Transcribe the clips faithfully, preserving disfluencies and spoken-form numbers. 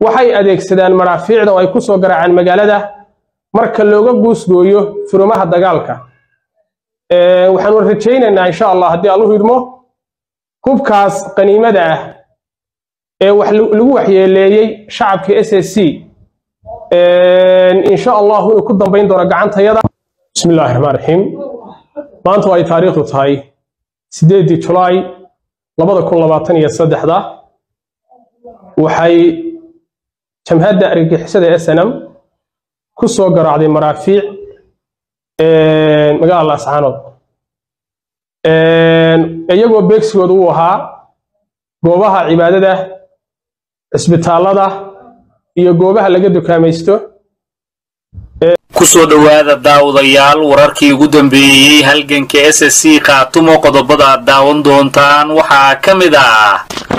waxay adeegsadaan maraafiicda oo ay ku soo garaacaan magaalada marka looga guusgooyo furumaha dagaalka. ee waxaan rajaynaynaa insha Allah haddii Allahu idmo hubkaas qaniimada ah ee wax lagu waxyeeleeyay shacabka S S C ee insha Allah uu ku dambeyn doono gacantayada. Bismillahir Rahmanir Rahiim. maanta ay taariikhdu tahay sideedii July laba kun labaatan iyo saddex waxay jamhadda argagixisada S N M ku soo garaacday maraafiic ee magaalada Laascaanood ee iyagoo beegsigoodu uu ahaa goobaha cibaadada, isbitaalada iyo goobaha laga dukaamaysto. kusoo dhawaada daawadayaal wararkii ugu dambeeyay halganka S S C qaatumo qodobada daawan doontaan waxaa ka mid ah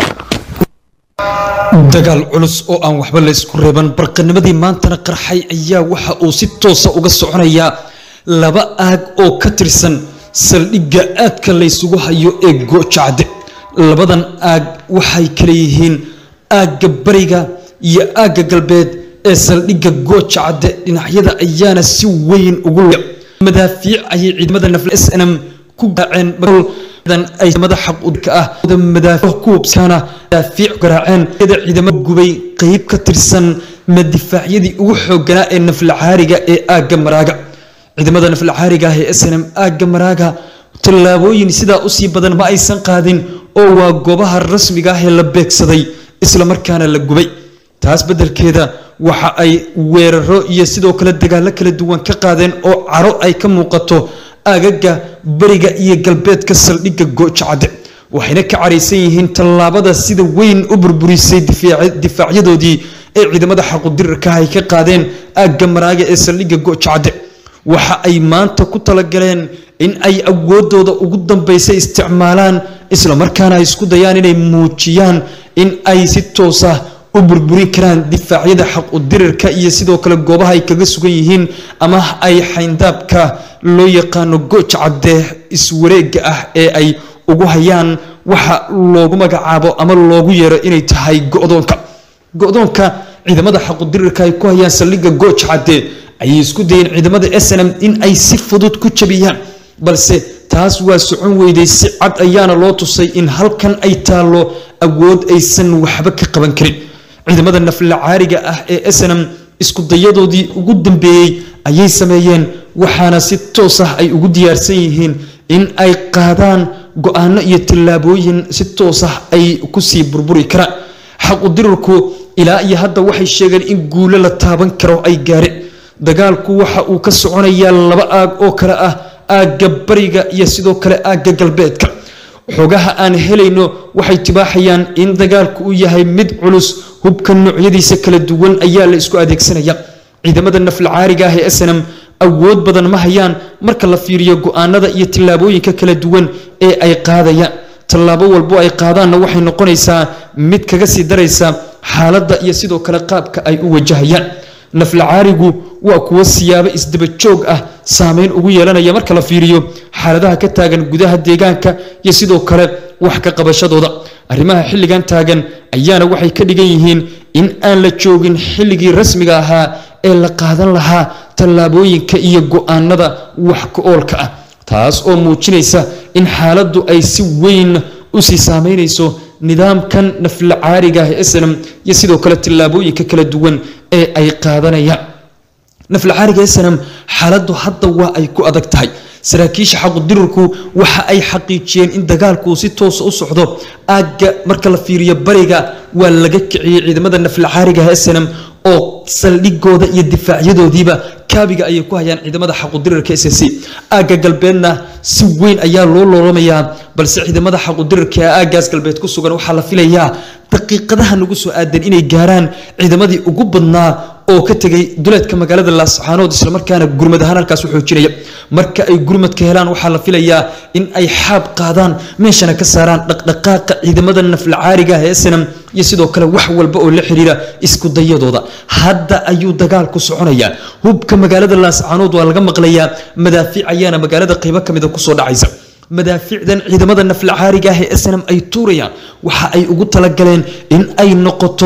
dagaal culus oo aan waxba la isku reeban barqanimadii maantana qarxay ayaa waxa uu si toos ah uga soconaya laba aag oo ka tirsan saldhigga aadka la isugu hayo ee Goojacde. labadan aag waxay kala yihiin aagga bariga iyo aagga galbeed ee saldhigga Goojacde. dhinacyada ayaana si weyn ugu madaafiic ay ciidamada nafl S N M ku gaceen dan ay madax xaq u ka ah madaafiic kuubsana madaafiic garaaceen iyada ciidamada gubay qayb ka tirsan madaafiicyadii ugu xooganaa ee nafl caariga ee aagga maraaga. ciidamada nafl caariga ee S N M aagga maraaga tallaabooyin sida u sii badan ma aysan qaadin oo waa goobaha rasmiga ah ee la beegsaday isla markaana la gubay. taas bedelkeeda waxa ay weeraro iyo sidoo kale dagaalo kala duwan ka qaadeen oo caro ay ka muuqato aagaga bariga iyo galbeedka saldhigga Goojacde. waxayna ka careysan yihiin tallaabada sida weyn u burburisay difaacyadodii ee ciidamada xaquudirka ay ka qaadeen aagga maraaga ee saldhigga Goojacde. waxa ay maanta ku talagaleen in ay awoodooda ugu dambeysay isticmaalaan isla markaana ay isku dayaan inay muujiyaan in ay si toos ah u burburin karaan difaacyada xaquudirka iyo sidoo kale goobaha ay kaga sugan yihiin ama ay xayndaabka loo yaqaano Goojacde iswareega ah ee ay ugu hayaan waxa loogu magacaabo ama loogu yeero inay tahay go'doonka. go'doonka ciidamada xaquudirka ay ku hayaan saldhigga Goojacde ay isku dayeen ciidamada S N M in ay si fudud ku jabiyaan, balse taas waa socon weyday. si cad ayaana loo tusay in halkan ay taalo awood aysan waxba ka qaban karin. ciidamada nafl caariga ah ee S N M isku dayadoodii ugu dambeeyay ayay sameeyeen waxaana si toos ah ay ugu diyaarsan yihiin in ay qaadaan go'aano iyo tallaabooyin si toos ah ay ku sii burburi karaan. xaquudirku ilaa iyo hadda waxay sheegeen in guulo la taaban karo ay gaareen. dagaalku waxa uu ka soconayaa laba aag oo kala ah aagga bariga iyo sidoo kale aagga galbeedka. xogaha aan helayno waxay tibaaxayaan in dagaalku uu yahay mid culus, hubka noocyadiisa kala duwan ayaa la isku adeegsanaya. ciidamada nafl caariga ah ee S N M awood badan ma hayaan marka la fiiriyo go'aanada iyo tallaabooyinka kala duwan ee ay qaadayaan. tallaabo walbo ay qaadaanna waxay noqonaysaa mid kaga sii daraysa xaaladda iyo sidoo kale qaabka ay u wajahayaan. nafl caarigu waa kuwa siyaabo isdaba joog ah saameyn ugu yeelanaya marka la fiiriyo xaaladaha ka taagan gudaha deegaanka iyo sidoo kale wax ka qabashadooda. arrimaha xilligan taagan ayaana waxay ka dhigan yihiin in aan la joogin xilligii rasmiga ahaa ee la qaadan lahaa tallaabooyinka iyo go'aanada wax ka oolka ah. taas oo muujinaysa in xaaladdu ay si weyn u sii saameynayso nidaamkan nafl caariga ah ee S N M iyo sidoo kale tallaabooyinka kala duwan ee ay qaadanayaan. nafl caariga S N M xaaladdu hadda waa ay ku adag tahay. saraakiisha xaquudirku waxa ay xaqiijiyeen in dagaalku si toos ah u socdo aagga marka la fiiriyo bariga waa laga kiciyay ciidamada nafl caariga ah S N M oo saldhigooda iyo difaacyadoodiiba kaabiga ay ku hayaan ciidamada xaquudirka S S C. aagga galbeedna si weyn ayaa loo loolamayaa, balse ciidamada xaquudirka aaggaas galbeed ku sugan waxa la filayaa daqiiqadaha nagu soo aadan inay gaaraan ciidamadii ugu badnaa oo ka tagay duleedka magaalada Laascaanood isla markaana gurmad ahaan halkaas u xoojinaya. marka ay gurmad ka helaan waxa la filayaa in ay xaab qaadaan meeshana ka saaraan dhaqdhaqaaqa ciidamada nafl caariga ah ee S N M iyo sidoo kale wax walba oo la xiriira isku dayadooda. hadda ayuu dagaalku soconayaa. hubka magaalada Laascaanood waa laga maqlayaa, madaafiic ayaana magaalada qaybo kamid ah ku soo dhacaysa. madaafiicdan ciidamada nafl caariga ah ee S N M ay tuurayaan waxa ay ugu talagaleen in ay noqoto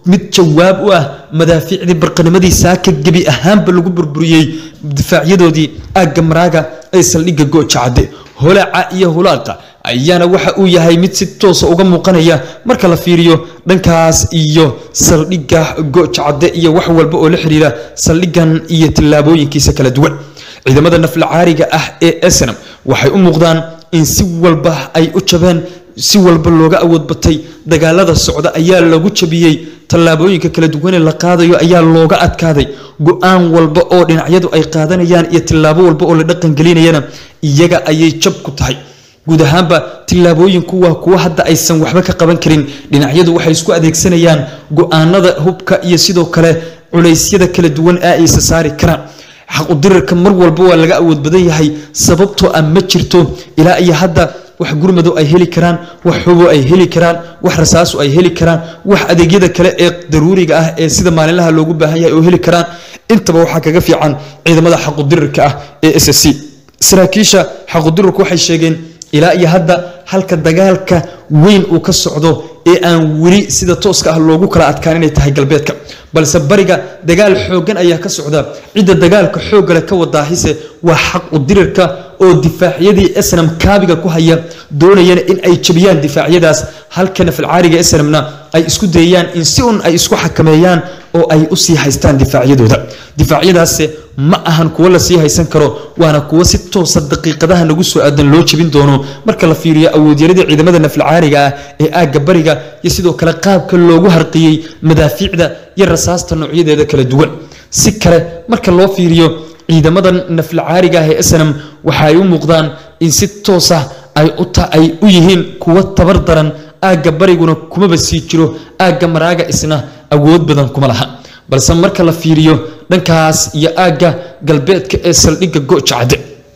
mid jawaab u ah madaafiicdii barqanimadii saaka gebi ahaanba lagu burburiyey difaacyadodii aagga maraaga ay saldhigga gooja cadde holaca iyo hulaaqa ayaana waxa uu yahay mid si toos uga muuqanaya marka la fiiriyo dhankaas iyo saldhigga gooja cadde iyo wax walba oo la xiriira saldhiggan iyo tillaabooyinkiisa kala duwan ciidamada nafla caariga ah ee Snm waxay u muuqdaan in si walba ay u jabeen si walba looga awood batay dagaalada socda ayaa lagu jabiyay tallaabooyinka kala duwan ee la qaadayo ayaa looga adkaaday go'aan walba oo dhinacyadu ay qaadanayaan iyo tillaabo walba oo la dhaqan gelinayana iyaga ayay jab ku tahay guud ahaanba tillaabooyinku waa kuwa hadda aysan waxba ka qaban karin dhinacyadu waxay isku adeegsanayaan go'aanada hubka iyo sidoo kale culeysyada kala duwan ee ay saari karaan xaq u dirirka mar walba waa laga awood badan yahay sababtoo ah ma jirto ilaa iyo hadda wax gurmado ay heli karaan wax xubo ay heli karaan wax rasaasu ay heli karaan wax adeegyada kale ee daruuriga ah ee sida maalinlaha loogu baahan yahay oo heli karaan intaba waxa kaga fiican ciidamada xaq u dirirka ah ee S S C saraakiisha xaq u dirirku waxay sheegeen ilaa iyo hadda halka dagaalka weyn uu ka socdo ee aan wali sida tooska ah loogu kala adkaan inay tahay galbeedka balse bariga dagaal xoogan ayaa ka socda cida dagaalka xoog leh ka wadaahise waa xaq u dirirka oo difaacyadii Snm kaabiga ku haya doonayeen in ay jabiyaan difaacyadaas halka nafal caariga Snmna ay isku dayayaan in si un ay isku xakameeyaan oo ay u sii haystaan difaacyadooda difaacyadaas ma ahan kuwa la sii haysan karo waana kuwa si toos ah daqiiqadaha nagu soo aadan loo jabin doono marka la fiiriyo awoodyarada ciidamada nafal caariga ah ee aagga bariga iyo sidoo kale qaabka loogu harqiyay madaafiicda iyo rasaasta noocyadeeda kala duwan si kale marka loo fiiriyo ciidamada nafal caariga ah ee Snm waxay u muuqdaan in si toos ah ay u taay u yihiin kuwa tabar daran aagga bariguna kuma basii jiro aagga maraaga isna awood badan kuma laha balse marka la fiiriyo dhankaas iyo aagga galbeedka ee saldhigga gooja cadde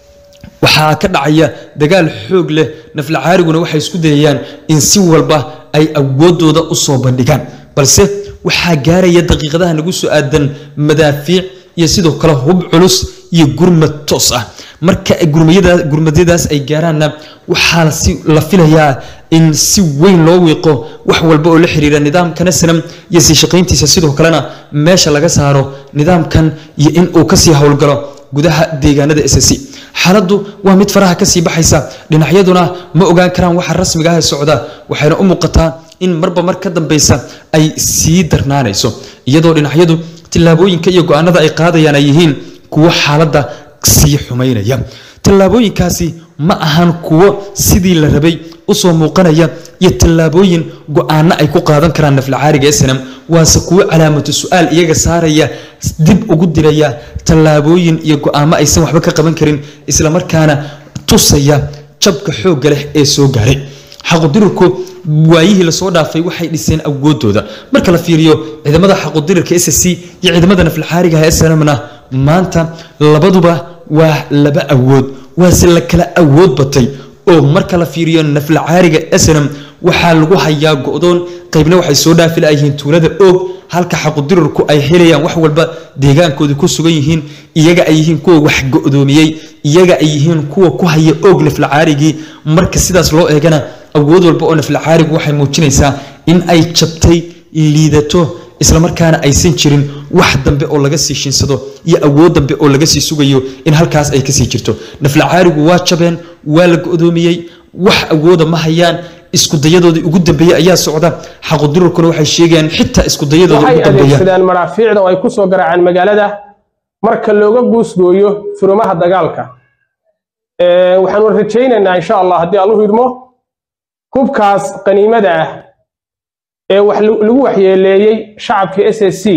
waxaa ka dhacaya dagaal xoog leh nafal caariguna waxay isku dayayaan in si walba ay awoodooda u soo bandhigaan balse waxaa gaaraya daqiiqadaha nagu soo aadan madaafiic iyo sidoo kale hub culus iyo gurmad toos ah marka gurmayada gurmadadaas ay gaaraanna waxaa si la filayaa in si weyn loo wiiqo wax walba oo la xiriira nidaamkan Snm iyo si shaqeyntiisa sidoo kalena meesha laga saaro nidaamkan iyo in uu ka sii howlgalo gudaha deegaanada S S C xaaladdu waa mid faraha ka sii baxaysa dhinacyaduna ma ogaan karaan waxa rasmiga ah ee socda waxayna u muuqataa in marba mar ka dambaysa ay sii darnaanayso iyadoo dhinacyadu tillaabooyinka iyo go'aanada ay qaadayaan ay yihiin kuwa xaaladda sii xumeynaya tillaabooyinkaasi ma ahan kuwa sidii la rabay u soo muuqanaya iyo tillaabooyin go'aano ay ku qaadan karaan nafal caariga Snm waase kuwa calaamatu su'aal iyaga saaraya dib ugu diraya tillaabooyin iyo go'aamo aysan waxba ka qaban karin isla markaana tusaya jabka xoog leh ee soo gaaray xaq u dirirku waayihii la soo dhaafay waxay dhiseen awoodooda marka la fiiriyo ciidamada xaq u dirirka S S C iyo ciidamada nafal caariga ah ee Snmna maanta labaduba waa laba awood waase la kala awood batay oo marka la fiiriyo nafal caariga Snm waxaa lagu hayaa go'doon qaybna waxay soo dhaafi laayeen tuulada og halka xaq u dirirku ay helayaan wax walba deegaankooda ku sugan yihiin iyaga ay yihiin kuwa wax go'doomiyay iyaga ay yihiin kuwa ku haya og nafal caarigi marka sidaas loo eegana awood walba oo nafal caarigu waxay muujinaysaa in ay jabtay liidato isla markaana aysan jirin wax dambe oo laga sii shinsado iyo awood dambe oo laga sii sugayo in halkaas ay ka sii jirto nafal caarigu waa jabeen waa la go'doomiyay wax awooda ma hayaan isku dayadoodii ugu dambeeyay ayaa socda xaq u dirirkuna waxay sheegayaan xitaa isku dayadoodii ugu dambeeyay waxay adeegsadaan maraafiicda oo ay ku soo garaacaan magaalada marka looga guusgooyo furumaha dagaalka ee waxaan rajaynaynaa insha Allah haddii Allahu idmo hubkaas qaniimada ah ee wax lagu waxyeeleeyay shacabka S S C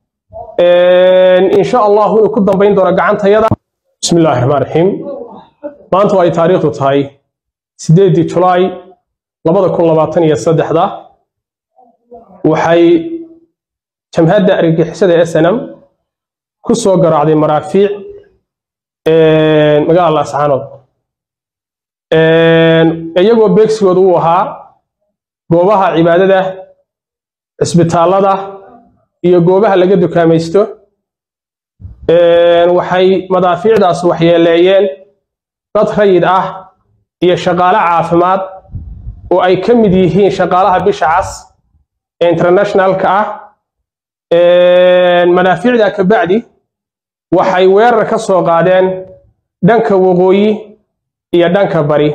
ee insha Allah uu ku dambeyn doono gacantayada bismillaahir rahmaanir rahiim maanta ay taariikhdu tahay sideedii July labada kun labaatan iyo saddex waxay jamhadda argagixisada Snm ku soo garaacday maraafiic ee magaalada Ascaanood ee iyagoo beegsigoodu u ahaa goobaha cibaadada isbitaalada iyo goobaha laga dukaamaysto ee waxay madaafiicdaas waxyeeleeyeen dad rayid ah iyo shaqaale caafimaad oo ay ka mid yihiin shaqaalaha bisha cas ee internationalka ah madaafiicda ka bacdi waxay weerar ka soo qaadeen dhanka waqooyi iyo dhanka bari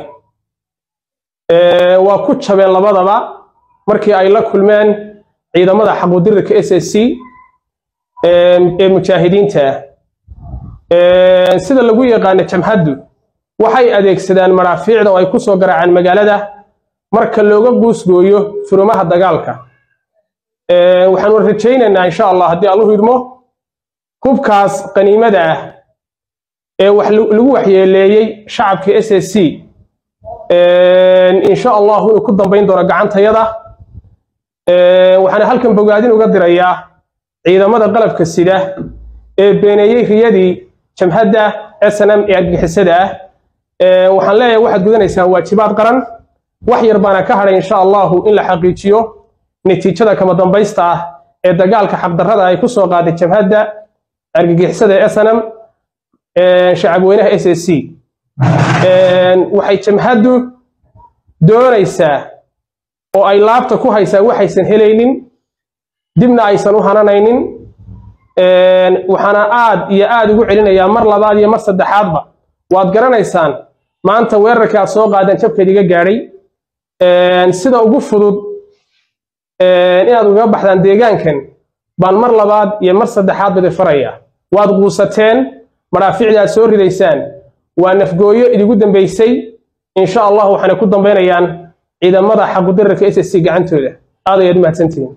waa ku jabeen labadaba markii ay la kulmeen ciidamada xaquudirirka S S C ee mujaahidiinta sida lagu yaqaan jamhaddu waxay adeegsadaan madaafiicda oo ay ku soo garaacaan magaalada marka looga guusgooyo furumaha dagaalka waxaan rajaynaynaa insha Allah haddii Allahu idmo hubkaas qaniimada ah ee wax lagu waxyeeleeyay shacabka S S C insha Allah inuu ku dambeyn doono gacantayada waxaan halkan bogaadin uga dirayaa ciidamada qalabka sida ee beenayay riyadii jamhadda S N M ee argixisada ah waxaan leeyahay waxaad gudanaysaa waajibaad qaran wax yar baana ka haray insha Allah in la xaqiijiyo natiijada kama dambaysta ah ee dagaalka xaqdarrada ay ku soo qaaday jamhadda argixisada S N M ee shacab weynaha S S C waxay jamhaddu doonaysaa oo ay laabta ku haysaa waxaysan helaynin dibna aysan u hananaynin waxaana aad iyo aad ugu celinayaa mar labaad iyo mar saddexaadba waad garanaysaan maanta weerarka aad soo qaadan jabkeed iga gaadhay sida ugu fudud inaad uga baxdaan deegaankan baan mar labaad iyo mar saddexaad bada faraya waad quusateen madaafiicda aad soo ridaysaan waa nafgooyo idigu dambaysay insha Allah waxaana ku dambeynayaan ciidamada xaquudirirka S S C gacantooda aad ayaad mahadsantihiin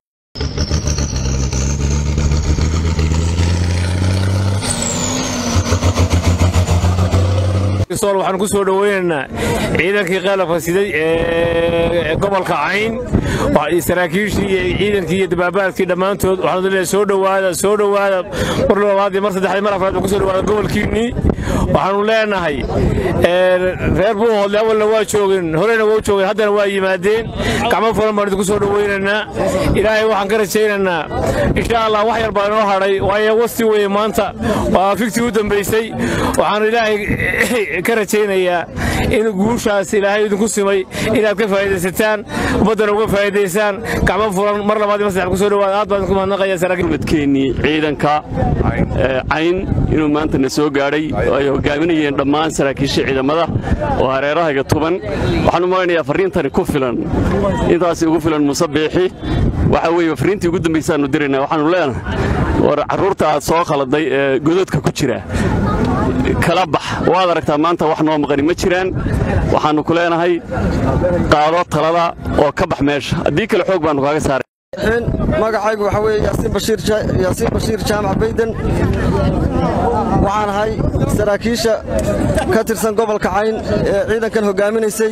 sool waxaan ku soo dhaweynaynaa ciidankii qalabka siday ee gobolka Cayn waa saraakiishii iyo ciidankii iyo dabaabaadkii dhamaantood waxaan leeyahay soo dhawaada soo dhawaada mar labaad mar saddexaad mar afraad ku soo dhawaada gobolkiini waxaanu leenahay reer Buuhoodle awalna waa joogeen horena waa joogeen haddana waa yimaadeen gacmo furan baan ku soo dhaweynaynaa ilaahay waxaan ka rajaynaynaa insha Allah wax yar baan noo haray waayo wasti weey maanta waa fikti u dambeysay waxaan ilaahay ka rajaynayaa in guushaas ilaahay idinku simay inaad ka faa'iideysataan ummadana uga faa'iideysaan gacmo furan mar labaad mar saddexaad ku soo dhawaada aad baan ku mahadnaqayaa saraakiilkeennii ciidanka Cayn inuu maanta na soo gaaray ay hogaaminayeen dhammaan saraakiisha ciidamada oo hareeraha tuban waxaan u malaynayaa fariintani ku filan intaas ugu filan musabbixi waxa weeye fariintii ugu dambeysay aanu dirinaa waxaanu leenahay war caruurta aad soo khaladay ee godadka ku jira kala bax waad aragtaa maanta wax noo maqani ma jiraan waxaanu ku leenahay qaado talada oo ka bax meesha haddii kale xoog baanu kaaga saaray magacaygu waxa weeye yaasiin bashiir yaasiin bashiir jaamac baydan waxaan ahay saraakiisha ka tirsan gobolka Cayn ee ciidankan hogaaminaysay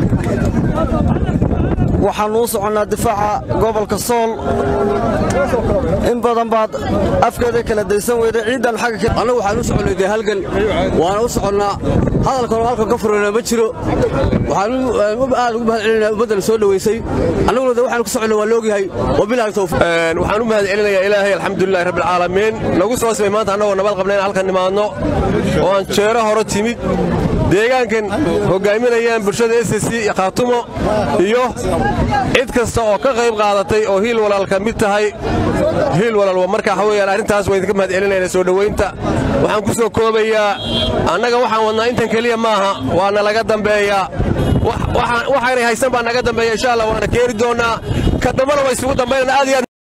waxaan u soconaa difaaca gobolka Sool in badan baad afkeeda kala daysan weeday ciidan xagga anagu waxaan u soconay halgan waan u soconaa hadalka halka ka furana ma jiro waxaan aad ugu mahadcelinayaa badal soo dhaweysay anaguna waxaan ku soconay waa loogahay wabillahi tawfiiq waxaan u mahadcelinayaa ilaahay alxamdulillaah rabbil caalamiin nagu soo sameeyay maanta anagoo nabad qabneen halkan nimaadno oo aan jeero hore timid deegaankan hogaaminayaan bulshada S S C iyo Khaatumo iyo cid kasta oo ka qayb qaadatay oo hiil walaalka mid tahay hiil walaal marka waxa weeyaan arintaas way idinka mahadcelinaynaa soo dhaweynta waxaan ku soo koobayaa annaga waxaan wadnaa intan kaliya maaha waana laga dambeeyaa waxaan waxaan haysan baa naga dambeeyaa insha Allah waana keeri doonaa ka dambana way isugu dambeynaa aad